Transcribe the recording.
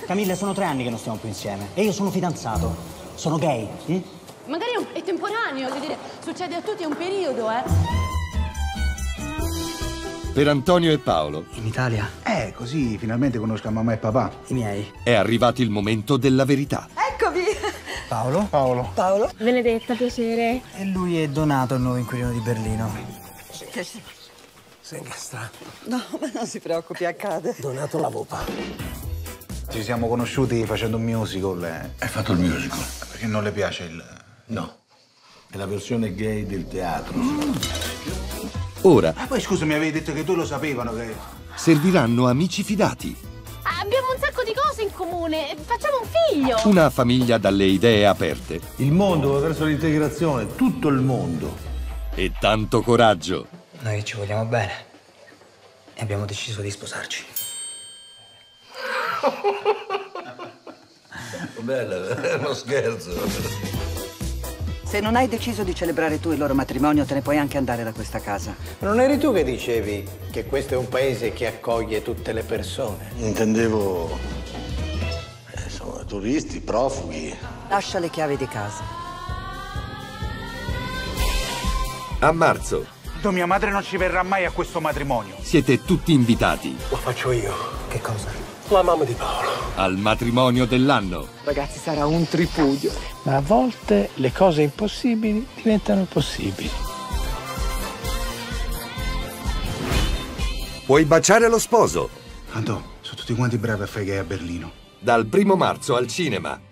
Camilla, sono 3 anni che non stiamo più insieme. E io sono fidanzato. Sono gay. Magari è temporaneo, voglio dire, succede a tutti, è un periodo, Per Antonio e Paolo In Italia? Così finalmente conosco mamma e papà. I miei. è arrivato il momento della verità. Eccomi! Paolo? Paolo. Paolo? Benedetta, piacere. E lui è Donato, il nuovo inquilino di Berlino. Sei incastrato. No, ma non si preoccupi, accade. Donato la vopa. Ci siamo conosciuti facendo un musical. Hai fatto il musical? Perché non le piace il... No. È la versione gay del teatro. Ora Poi scusa, mi avevi detto che tu lo sapevano che... serviranno amici fidati, Abbiamo un sacco di cose in comune. Facciamo un figlio. una famiglia dalle idee aperte Il mondo va verso l'integrazione, tutto il mondo. e tanto coraggio. Noi ci vogliamo bene. E abbiamo deciso di sposarci. Bella, è uno scherzo. Se non hai deciso di celebrare tu il loro matrimonio, te ne puoi anche andare da questa casa. Non eri tu che dicevi che questo è un paese che accoglie tutte le persone? Intendevo... insomma, turisti, profughi. Lascia le chiavi di casa. A marzo Mia madre non ci verrà mai a questo matrimonio. siete tutti invitati Lo faccio io, Che cosa? la mamma di Paolo. al matrimonio dell'anno. Ragazzi, sarà un tripudio. Ma a volte le cose impossibili diventano possibili. Puoi baciare lo sposo Anto, sono tutti quanti bravi a fare gay a Berlino. dal 1° marzo al cinema.